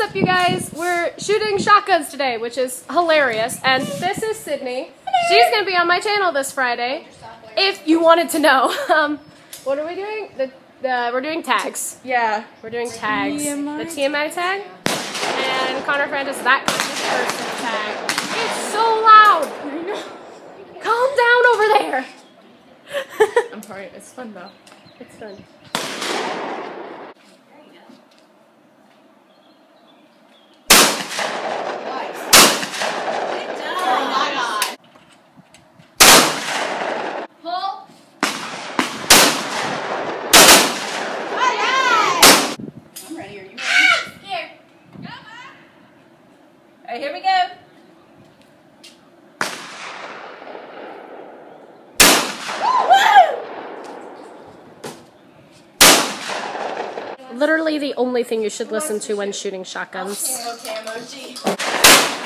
up, you guys? We're shooting shotguns today, which is hilarious. And this is Sydney. She's going to be on my channel this Friday, if you wanted to know. What are we doing? We're doing tags. Yeah. We're doing tags. The TMI tag. And Connor Francis, that person tag. It's so loud. Calm down over there. I'm sorry. It's fun, though. It's fun. Alright, here we go. Literally the only thing you should listen to when shooting shotguns. Okay, emoji.